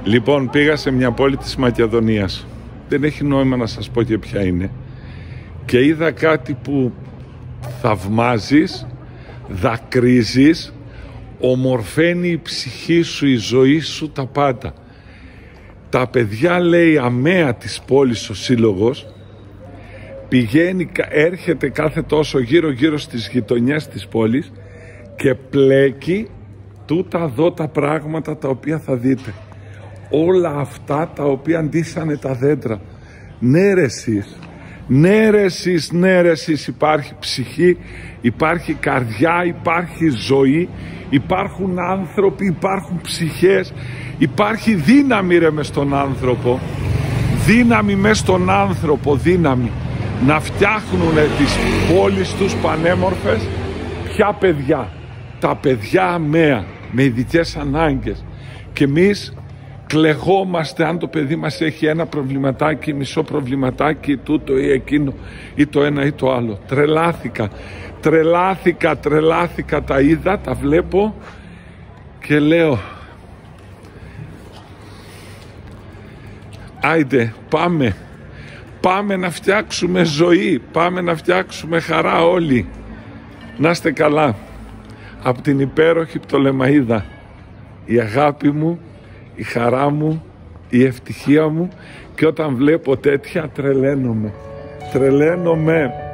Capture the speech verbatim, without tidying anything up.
Λοιπόν, πήγα σε μια πόλη της Μακεδονίας. Δεν έχει νόημα να σας πω και ποια είναι. Και είδα κάτι που θαυμάζεις, δακρύζεις, ομορφαίνει η ψυχή σου, η ζωή σου, τα πάντα. Τα παιδιά, λέει, αμαία της πόλης ο σύλλογος, πηγαίνει, έρχεται κάθε τόσο γύρω γύρω στις γειτονιές της πόλης και πλέκει τούτα εδώ τα πράγματα τα οποία θα δείτε. Όλα αυτά τα οποία αντίσανε τα δέντρα. Ναι ρε εσείς, ναι ρε εσείς, ναι ρε εσείς, υπάρχει ψυχή, υπάρχει καρδιά, υπάρχει ζωή, υπάρχουν άνθρωποι, υπάρχουν ψυχές, υπάρχει δύναμη ρε μες στον άνθρωπο, δύναμη μες στον άνθρωπο, δύναμη να φτιάχνουν τις πόλεις τους πανέμορφες. Ποια παιδιά? Τα παιδιά αμαία, με ειδικές ανάγκες. Και εμείς κλεγόμαστε αν το παιδί μας έχει ένα προβληματάκι, μισό προβληματάκι, τούτο ή εκείνο ή το ένα ή το άλλο. Τρελάθηκα, τρελάθηκα, τρελάθηκα, τα είδα, τα βλέπω και λέω άιντε πάμε, πάμε να φτιάξουμε ζωή, πάμε να φτιάξουμε χαρά όλοι. Να είστε καλά. Από την υπέροχη Πτολεμαΐδα, η αγάπη μου, η χαρά μου, η ευτυχία μου, και όταν βλέπω τέτοια τρελαίνομαι, τρελαίνομαι.